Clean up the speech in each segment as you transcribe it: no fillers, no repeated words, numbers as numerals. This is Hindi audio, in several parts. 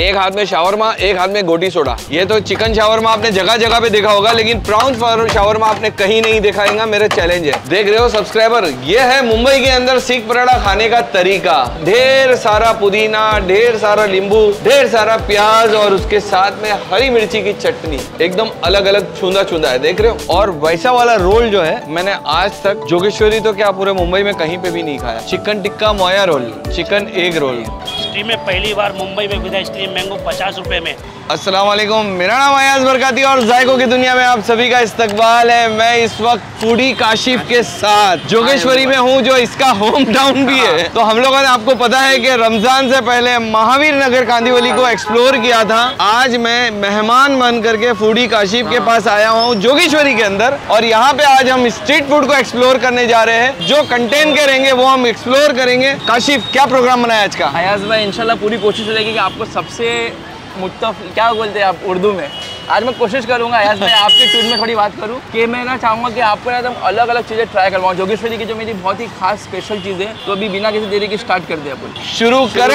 एक हाथ में शावरमा, एक हाथ में गोटी सोडा। ये तो चिकन शावरमा आपने जगह जगह पे देखा होगा, लेकिन प्रॉन्स शावरमा आपने कहीं नहीं दिखाएगा। मेरा चैलेंज है। देख रहे हो सब्सक्राइबर, ये है मुंबई के अंदर सीख पराठा खाने का तरीका। ढेर सारा पुदीना, ढेर सारा नींबू, ढेर सारा प्याज और उसके साथ में हरी मिर्ची की चटनी, एकदम अलग अलग छूंदा छूंदा है। देख रहे हो। और वैसा वाला रोल जो है मैंने आज तक जोगेश्वरी तो क्या पूरे मुंबई में कहीं पे भी नहीं खाया। Chicken tikka mayo roll, chicken egg roll. Stream में पहली बार मुंबई में विद स्ट्रीम मैंगो 50 रुपए में। अस्सलाम वालेकुम, मेरा नाम अयाज बरकाती और जायकों की दुनिया में आप सभी का इस्तकबाल है। मैं इस वक्त फूडी काशिफ के साथ जोगेश्वरी में हूँ, जो इसका होम टाउन भी है। तो हम लोगों ने, आपको पता है कि रमजान से पहले महावीर नगर कांदीवली को एक्सप्लोर किया था। आज मैं मेहमान बन करके फूडी काशिफ के पास आया हूँ जोगेश्वरी के अंदर, और यहाँ पे आज हम स्ट्रीट फूड को एक्सप्लोर करने जा रहे हैं। जो कंटेंट के रहेंगे वो हम एक्सप्लोर करेंगे। काशिफ, क्या प्रोग्राम बनाया आज का? अयाज भाई इंशाल्लाह पूरी कोशिश रहेगी कि आपको सबसे क्या बोलते हैं आप उर्दू में, आज मैं कोशिश करूंगा अयाज भाई आपके टूर में थोड़ी बात करूं कि मैं ना चाहूँगा कि आपको ना एकदम अलग अलग चीज़ें ट्राई करवाऊँ। जोगेश्वरी की जो मेरी बहुत ही खास स्पेशल चीज़ है, तो अभी बिना किसी देरी के स्टार्ट कर दे अपन, शुरू करें।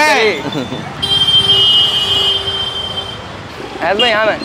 अयाज भाई यहाँ ना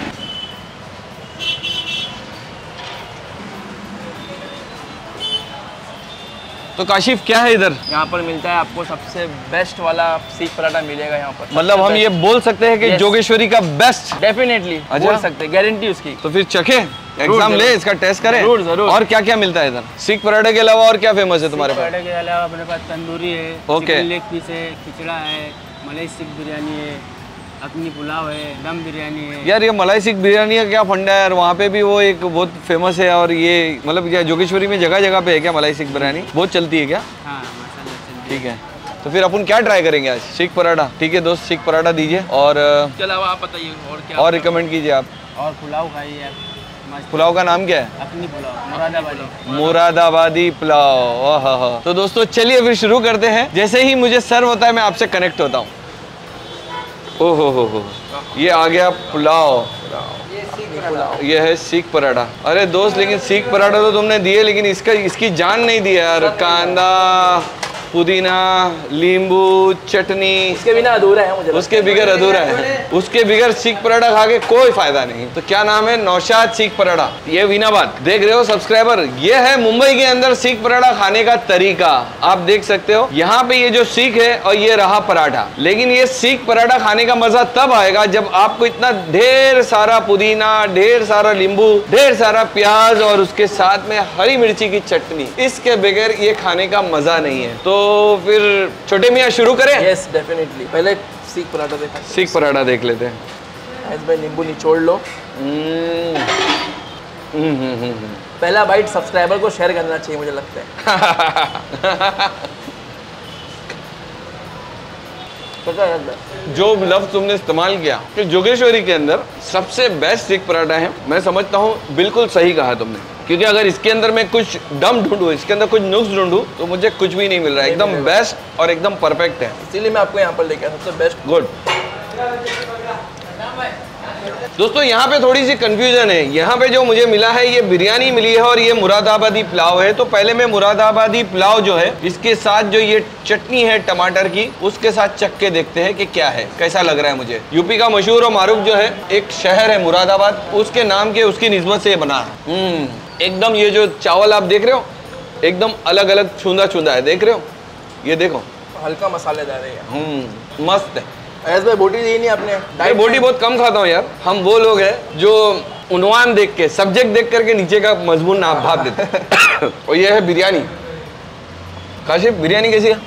तो काशिफ क्या है इधर? यहाँ पर मिलता है आपको सबसे बेस्ट वाला सीख पराठा मिलेगा यहाँ पर। मतलब हम ये बोल सकते हैं कि जोगेश्वरी का बेस्ट? डेफिनेटली बोल सकते हैं, गारंटी उसकी। तो फिर चखे, एग्जाम ले, इसका टेस्ट करें। जरूर। और क्या क्या मिलता है इधर? सीख पराठे के अलावा और क्या फेमस है तुम्हारे पास? पराठे के अलावा अपने पास तंदूरी है, ओके, लेग पीस है, खिचड़ा है, मलाई सीख बिरयानी है, अखनी पुलाव है, दम बिरयानी है। यार ये मलाई सीख बिरयानी का क्या फंडा है यार? वहाँ पे भी वो एक बहुत फेमस है, और ये मतलब क्या जोगेश्वरी में जगह जगह पे है क्या मलाई सीख बिरयानी? बहुत चलती है क्या? हाँ माशाल्लाह चलती है। ठीक है, तो फिर अपन क्या ट्राई करेंगे आज? सीख पराठा। ठीक है दोस्त, सीख पराठा दीजिए। और इसके अलावा आप बताइए और क्या और रिकमेंड कीजिए आप। और पुलाव खाइए। पुलाव का नाम क्या है? अखनी पुलाव, मुरादाबादी। मुरादाबादी पुलाव। ओह। तो दोस्तों चलिए फिर शुरू करते हैं। जैसे ही मुझे सर्व होता है मैं आपसे कनेक्ट होता हूँ। ओहो हो, ये आ गया पुलाव। ये है सीख पराठा। अरे दोस्त, लेकिन सीख पराठा तो तुमने दिए, लेकिन इसकी जान नहीं दी यार। कांदा, पुदीना, नींबू, चटनी, इसके बिना अधूरा है मुझे। उसके बिगर अधूरा है। उसके बिगर सीख पराठा खा के कोई फायदा नहीं। तो क्या नाम है? नौशाद सीख पराठा। ये वीनाबाद। देख रहे हो सब्सक्राइबर, ये है मुंबई के अंदर सीख पराठा खाने का तरीका। आप देख सकते हो यहाँ पे ये जो सीख है और ये रहा पराठा। लेकिन ये सीख पराठा खाने का मजा तब आएगा जब आपको इतना ढेर सारा पुदीना, ढेर सारा नींबू, ढेर सारा प्याज और उसके साथ में हरी मिर्ची की चटनी, इसके बगैर ये खाने का मजा नहीं है। तो फिर छोटे मियाँ शुरू करें? Yes definitely. पहले सीख पराठा देखा, सीख पराठा देख लेते हैं। ऐसे भाई नींबू निचोड़ लो। पहला बाइट सब्सक्राइबर को शेयर करना चाहिए मुझे लगता है। पता है जो लफ्ज तुमने इस्तेमाल किया कि जोगेश्वरी के अंदर सबसे बेस्ट सीख पराठा है, मैं समझता हूँ बिल्कुल सही कहा तुमने। क्योंकि अगर इसके अंदर मैं कुछ दम ढूंढूं, इसके अंदर कुछ नुक्स ढूंढूं, तो मुझे कुछ भी नहीं मिल रहा है। एकदम बेस्ट और एकदम परफेक्ट है, इसीलिए मैं आपको यहाँ पर लेके आया सबसे बेस्ट। गुड। दोस्तों यहाँ पे थोड़ी सी कंफ्यूजन है। यहाँ पे जो मुझे मिला है ये बिरयानी मिली है और ये मुरादाबादी पुलाव है। तो पहले मैं मुरादाबादी पुलाव जो है इसके साथ जो ये चटनी है टमाटर की, उसके साथ चख के देखते हैं कि क्या है, कैसा लग रहा है मुझे। यूपी का मशहूर और मारूफ जो है एक शहर है मुरादाबाद, उसके नाम के उसकी निस्बत से ये बना है। एकदम ये जो चावल आप देख रहे हो एकदम अलग अलग छूंदा छूंदा है। देख रहे हो, ये देखो हल्का मसालेदार है। मस्त है। ऐसे भाई बोटी दी नहीं आपने? मैं बोटी बहुत कम खाता हूँ यार। हम वो लोग हैं जो उन्वान देख के, सब्जेक्ट देख करके नीचे का मजमून नाप भाप देते हैं। और ये है बिरयानी। काशिफ, बिरयानी कैसी है?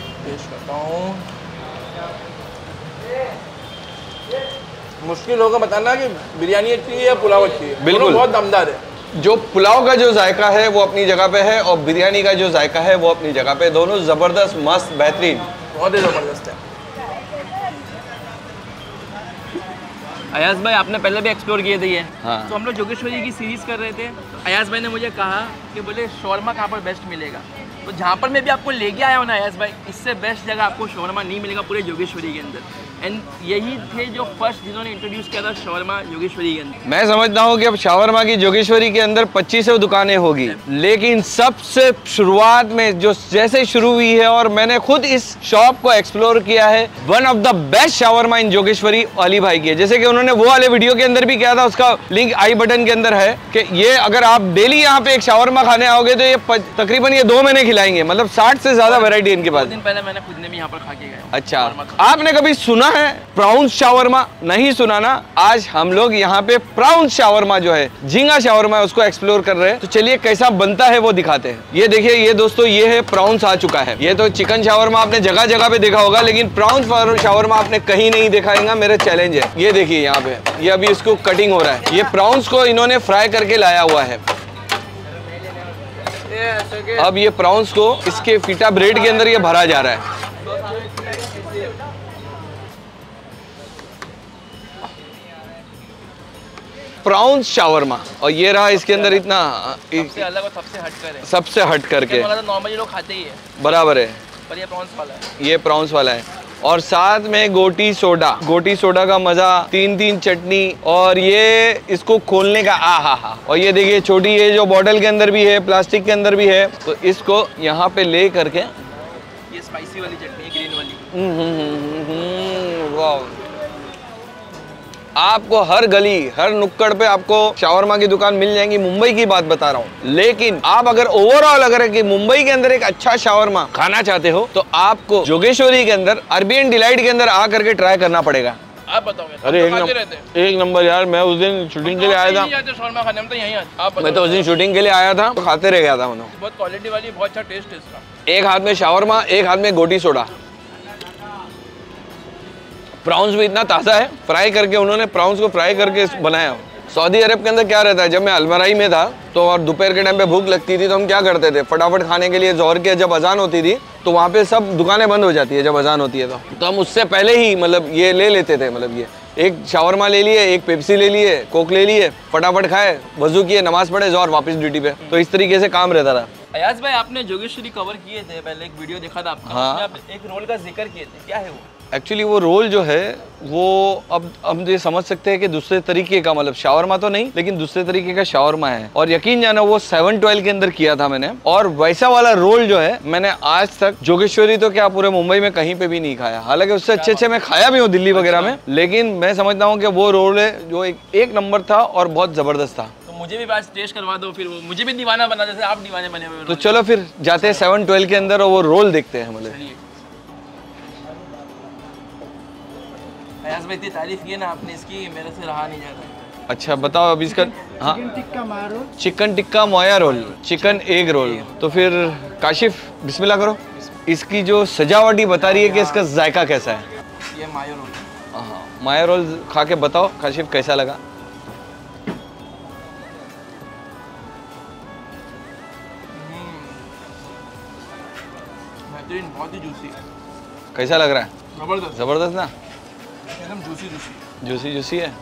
मुश्किल होगा बताना कि बिरयानी अच्छी है या पुलाव अच्छी है। बिल्कुल बहुत दमदार है। जो पुलाव का जो जायका है वो अपनी जगह पे है, और बिरयानी का जो जायका है वो अपनी जगह पे। दोनों जबरदस्त, मस्त, बेहतरीन, बहुत ही जबरदस्त है। अयाज भाई आपने पहले भी एक्सप्लोर किए थे ये। हाँ। तो हम लोग जोगेश्वरी की सीरीज कर रहे थे, तो अयाज भाई ने मुझे कहा कि बोले शौरमा कहाँ पर बेस्ट मिलेगा। तो जहाँ पर मैं भी आपको लेके आया हूँ ना अयाज भाई, इससे बेस्ट जगह आपको शौरमा नहीं मिलेगा पूरे जोगेश्वरी के अंदर। एंड यही थे जो फर्स्ट जिन्होंने इंट्रोड्यूस किया था शौरमा जोगेश्वरी के अंदर। मैं समझता हूँ कि अब शावरमा की जोगेश्वरी के अंदर 25 दुकानें होगी, लेकिन सबसे शुरुआत में जो जैसे शुरू हुई है, और मैंने खुद इस शॉप को एक्सप्लोर किया है, one of the best shawarma in Jogeshwari Ali भाई की है। जैसे कि उन्होंने वो वाले वीडियो के अंदर भी किया था, उसका लिंक आई बटन के अंदर है, कि ये अगर आप डेली यहाँ पे एक शावरमा खाने आओगे तो ये तकरीबन ये 2 महीने खिलाएंगे। मतलब 60 से ज्यादा वैरायटी इनके पास। 2 दिन पहले मैंने खुद ने भी यहाँ पर खा के गया। अच्छा, आपने कभी सुना है प्राउंस शावरमा? नहीं सुना ना? आज हम लोग यहाँ पे प्राउंस शावरमा जो है, झींगा शावरमा है, उसको एक्सप्लोर कर रहे हैं। तो चलिए कैसा बनता है वो दिखाते हैं। ये देखिए, ये दोस्तों ये है प्राउंस आ चुका है। ये तो चिकन शावरमा आपने जगह जगह पे देखा होगा, लेकिन प्राउंस शावरमा आपने कहीं नहीं दिखाएगा, मेरा चैलेंज है। ये देखिए यहाँ पे, ये अभी इसको कटिंग हो रहा है। ये प्राउंस को इन्होंने फ्राई करके लाया हुआ है। अब ये प्राउंस को इसके फीटा ब्रेड के अंदर ये भरा जा रहा है। प्राउंस शावरमा, और ये रहा इसके अंदर इतना सबसे अलग और सबसे हटकर है, सबसे हट करके। नॉर्मली लोग खाते ही है, बराबर है, पर ये प्राउंस वाला है। ये प्राउंस वाला है, और साथ में गोटी सोडा। गोटी सोडा का मजा, 3 चटनी, और ये इसको खोलने का हा। और ये देखिए छोटी, ये जो बॉटल के अंदर भी है, प्लास्टिक के अंदर भी है, तो इसको यहाँ पे ले करके, ये स्पाइसी वाली चटनी, ग्रीन वाली। वाह, आपको हर गली हर नुक्कड़ पे आपको शावरमा की दुकान मिल जाएंगी। मुंबई की बात बता रहा हूँ, लेकिन आप अगर ओवरऑल अगर कि मुंबई के अंदर एक अच्छा शावरमा खाना चाहते हो, तो आपको जोगेश्वरी के अंदर अरबी एंड डिलाइट के अंदर आ करके ट्राई करना पड़ेगा। आप बताओगे? अरे एक नंबर यार, मैं उस दिन शूटिंग के लिए आया था। शौरमा खाने हम तो यहीं आते। आप मैं तो उस दिन शूटिंग के लिए आया था, तो खाते रह गया था। उन्होंने बहुत क्वालिटी वाली, बहुत अच्छा टेस्ट है इसका। एक हाथ में शावरमा, एक हाथ में गोटी सोडा। प्राउंस भी इतना ताज़ा है, फ्राई करके उन्होंने प्राउंस को फ्राई करके बनाया। सऊदी अरब के अंदर क्या रहता है, जब मैं अलमराई में था तो और दोपहर के टाइम पे भूख लगती थी, तो हम क्या करते थे, फटाफट खाने के लिए ज़ोहर के जब अजान होती थी तो वहाँ पे सब दुकानें बंद हो जाती है जब अजान होती है, तो हम उससे पहले ही मतलब ये ले लेते थे। मतलब ये एक शावरमा ले लिए, एक पेप्सी ले लिए, कोक ले लिए, फटाफट खाए, वजू किए, नमाज पढ़े, ज़ोहर वापस ड्यूटी पे। तो इस तरीके से काम रहता था। अयाज भाई, आपने जोगेश्वरी कवर किए थे, पहले एक वीडियो देखा था आपका। हाँ। आप एक रोल का जिक्र किए थे, क्या है वो? एक्चुअली वो रोल जो है वो अब हम ये समझ सकते हैं कि दूसरे तरीके का, मतलब शावरमा तो नहीं लेकिन दूसरे तरीके का शावरमा है। और यकीन जाना वो 712 के अंदर किया था मैंने, और वैसा वाला रोल जो है मैंने आज तक जोगेश्वरी तो क्या पूरे मुंबई में कहीं पे भी नहीं खाया। हालांकि उससे अच्छे मैं खाया भी हूँ दिल्ली वगैरह में, लेकिन मैं समझता हूँ कि वो रोल है जो एक नंबर था और बहुत जबरदस्त था। मुझे भी बात टेस्ट करवा दो, फिर वो मुझे भी दीवाना बना, जैसे आप दीवाने बने हुए। तो चलो फिर जाते हैं 712 के अंदर और वो रोल देखते हैं। मतलब अयाज भाई, इतनी तारीफ की है ना आपने इसकी, मेरे से रहा नहीं जाता। अच्छा बताओ अभी इसका। हाँ, chicken tikka mayo roll, chicken egg roll. तो फिर काशिफ बिस्मिल्लाह करो। इसकी जो सजावटी बता रही है कि इसका जायका कैसा है। ये माया रोल। हाँ, माया रोल खा के बताओ काशिफ कैसा लगा। बेहतरीन, बहुत ही जूसी। कैसा लग रहा है? जबरदस्त, जबरदस्त ना, एकदम जूसी जूसी जूसी है।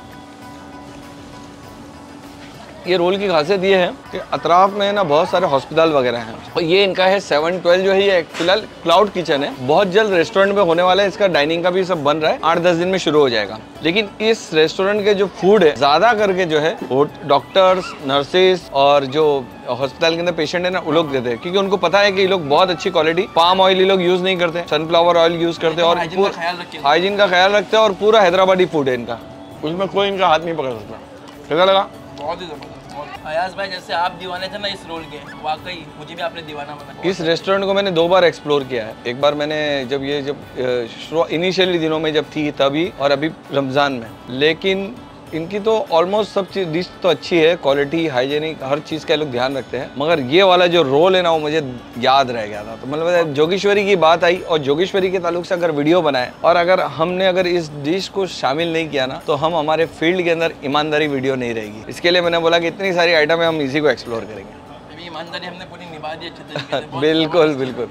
ये रोल की खासियत ये है कि अतराफ में ना बहुत सारे हॉस्पिटल वगैरह हैं, और ये इनका है 712 जो है, ये फिलहाल क्लाउड किचन है। बहुत जल्द रेस्टोरेंट में होने वाला है, इसका डाइनिंग का भी सब बन रहा है, 8-10 दिन में शुरू हो जाएगा। लेकिन इस रेस्टोरेंट के जो फूड है ज्यादा करके जो है वो डॉक्टर्स, नर्सेज और जो हॉस्पिटल के अंदर पेशेंट है ना, वो लोग देते हैं, क्योंकि उनको पता है कि ये लोग बहुत अच्छी क्वालिटी पाम ऑयल ये लोग यूज नहीं करते, सनफ्लावर ऑयल यूज करते हैं, और हाइजीन का ख्याल रखते हैं, और पूरा हैदराबादी फूड है इनका, उसमें कोई इनका हाथ नहीं पकड़ सकता। कैसा लगा? बहुत ही जबरदस्त। अयाज भाई, जैसे आप दीवाने थे ना इस रोल के, वाकई मुझे भी आपने दीवाना बना। इस रेस्टोरेंट को मैंने 2 बार एक्सप्लोर किया है। एक बार मैंने जब इनिशियली दिनों में जब थी तभी, और अभी रमज़ान में। लेकिन इनकी तो ऑलमोस्ट सब चीज़ डिश तो अच्छी है, क्वालिटी, हाइजीनिक, हर चीज़ का लोग ध्यान रखते हैं। मगर ये वाला जो रोल है ना, वो मुझे याद रह गया था। तो मतलब जोगेश्वरी की बात आई, और जोगेश्वरी के ताल्लुक से अगर वीडियो बनाए, और अगर इस डिश को शामिल नहीं किया ना, तो हम हमारे फील्ड के अंदर ईमानदारी वीडियो नहीं रहेगी। इसके लिए मैंने बोला कि इतनी सारी आइटम है, हम इसी को एक्सप्लोर करेंगे। ईमानदारी हमने पूरी निभा दी अच्छे तरीके से। बिल्कुल बिल्कुल।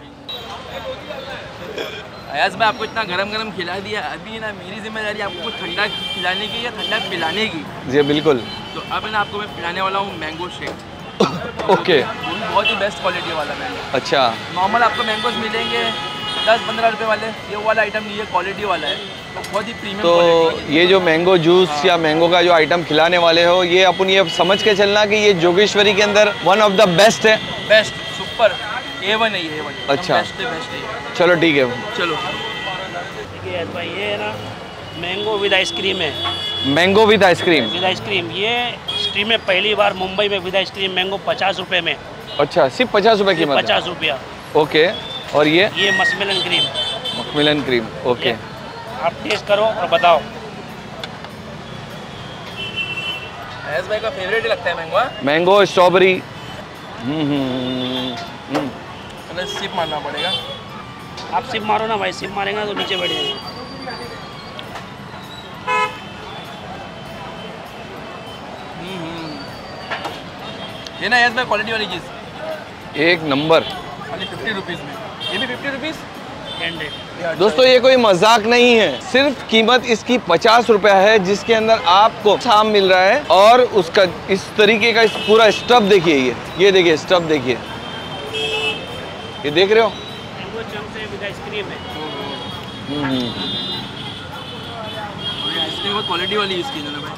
अयाज भाई, आपको इतना गरम गरम खिला दिया, अभी ना मेरी जिम्मेदारी आपको कुछ ठंडा खिलाने की या ठंडा पिलाने की। जी बिल्कुल। तो अब ना आपको मैं पिलाने वाला हूँ मैंगो शेक। ओके, बहुत ही बेस्ट क्वालिटी वाला मैंगो। अच्छा। नॉर्मल आपको मैंगोज मिलेंगे 10-15 रुपए वाले, ये वाला आइटम नहीं है, क्वालिटी वाला है, तो बहुत ही प्रीमियम तो क्वालिटी। ये जो मैंगो जूस या मैंगो का जो आइटम खिलाने वाले हो, ये अपन ये समझ के चलना कि ये जोगेश्वरी के अंदर वन ऑफ द बेस्ट है। बेस्ट, सुपर, A1 है ये, A1। अच्छा। बेस्ट है। चलो ठीक है, चलो। देखिए भाई, ये है ना मैंगो विद आइसक्रीम है। Mango with ice cream. With ice cream, ये स्ट्रीम में पहली बार मुंबई में विद आइसक्रीम मैंगो 50 रुपए में। अच्छा, सिर्फ 50 रुपए कीमत है? 50 रुपया। ओके, और ये मस्मेलन क्रीम। मखमिलन क्रीम, ओके। आप टेस्ट करो और बताओ। एस भाई का फेवरेट ही लगता है मैंगो। Mango strawberry. मतलब सिप मारना पड़ेगा। आप सिप मारो ना भाई, सिप मारेंगे तो नीचे बैठ जाएंगे। ये ना एस भाई क्वालिटी वाली चीज़, एक नंबर। खाली 50 रुपीज़ में, ये भी 50 रुपीज़। दोस्तों ये कोई मजाक नहीं है, सिर्फ कीमत इसकी 50 रुपया है, जिसके अंदर आपको शाम मिल रहा है और उसका इस तरीके का इस पूरा स्टफ देखिए, ये देखिए स्टफ देखिए, ये देख रहे हो? मैंगो चंक्स है विद आइसक्रीम है। आइसक्रीम बहुत क्वालिटी वाली यूज़ की भाई।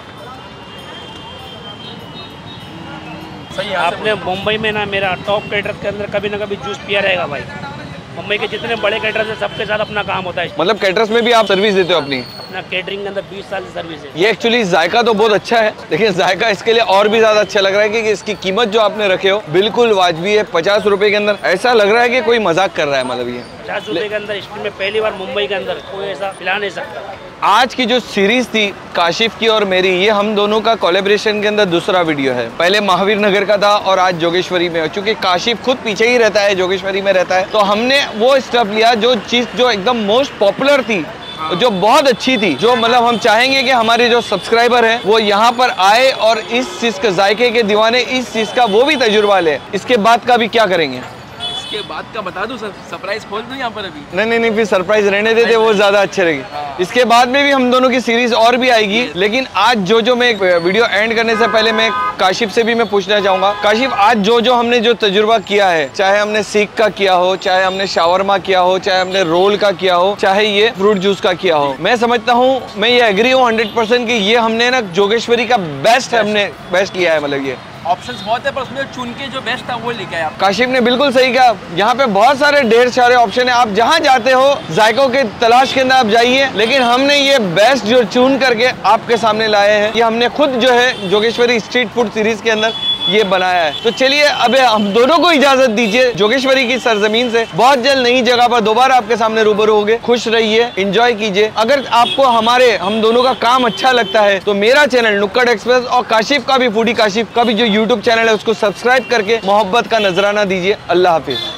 सही है। आपने मुंबई में ना मेरा टॉप कैटरर्स के अंदर कभी ना कभी जूस पिया रहेगा भाई। मुंबई के जितने बड़े कैटरर्स हैं सबके साथ अपना काम होता है। मतलब कैटरर्स में भी आप सर्विस देते हो अपनी? अपना कैटरिंग के अंदर 20 साल की सर्विस है। ये एक्चुअली जायका तो बहुत अच्छा है, लेकिन जायका इसके लिए और भी ज्यादा अच्छा लग रहा है कि इसकी कीमत जो आपने रखे हो बिल्कुल वाजबी है। 50 रुपए के अंदर ऐसा लग रहा है कि कोई मजाक कर रहा है। मतलब ये 50 रुपए के अंदर स्ट्रीम में पहली बार मुंबई के अंदर कोई ऐसा खिला नहीं सकता। आज की जो सीरीज थी काशिफ की और मेरी, ये हम दोनों का कोलैबोरेशन के अंदर दूसरा वीडियो है। पहले महावीर नगर का था और आज जोगेश्वरी में। चूंकि काशिफ खुद पीछे ही रहता है, जोगेश्वरी में रहता है, तो हमने वो स्टेप लिया जो चीज जो एकदम मोस्ट पॉपुलर थी, जो बहुत अच्छी थी, जो मतलब हम चाहेंगे कि हमारे जो सब्सक्राइबर है वो यहाँ पर आए और इस चीज के जायके के दीवाने, इस चीज का वो भी तजुर्बा ले। इसके बाद का भी क्या करेंगे? इसके बाद का बता दूं, सरप्राइज खोल दूं यहाँ पर अभी? नहीं, फिर सरप्राइज रहने देते, वो ज्यादा अच्छे रहेंगे। इसके बाद में भी हम दोनों की सीरीज और भी आएगी। लेकिन आज जो मैं वीडियो एंड करने से पहले मैं काशिफ से भी मैं पूछना चाहूंगा, काशिफ आज जो हमने जो तजुर्बा किया है, चाहे हमने सीख का किया हो, चाहे हमने शावरमा किया हो, चाहे हमने रोल का किया हो, चाहे ये फ्रूट जूस का किया हो, मैं समझता हूँ, मैं ये एग्री हूँ 100% कि ये हमने ना जोगेश्वरी का बेस्ट हमने बेस्ट किया है। मतलब ये ऑप्शंस बहुत है, पर उसमें चुन के जो बेस्ट था वो लेके आया। काशिफ ने बिल्कुल सही कहा, यहाँ पे बहुत सारे ढेर सारे ऑप्शन है, आप जहाँ जाते हो जायकों के तलाश के अंदर आप जाइए, लेकिन हमने ये बेस्ट जो चुन करके आपके सामने लाए हैं, ये हमने खुद जो है जोगेश्वरी स्ट्रीट फूड सीरीज के अंदर ये बनाया है। तो चलिए अब हम दोनों को इजाजत दीजिए जोगेश्वरी की सरजमीन से। बहुत जल्द नई जगह पर दोबारा आपके सामने रूबरू होंगे। खुश रहिए, एंजॉय कीजिए। अगर आपको हम दोनों का काम अच्छा लगता है तो मेरा चैनल नुक्कड़ एक्सप्रेस और काशिफ का भी, फूडी काशिफ का भी जो यूट्यूब चैनल है, उसको सब्सक्राइब करके मोहब्बत का नजराना दीजिए। अल्लाह हाफिज।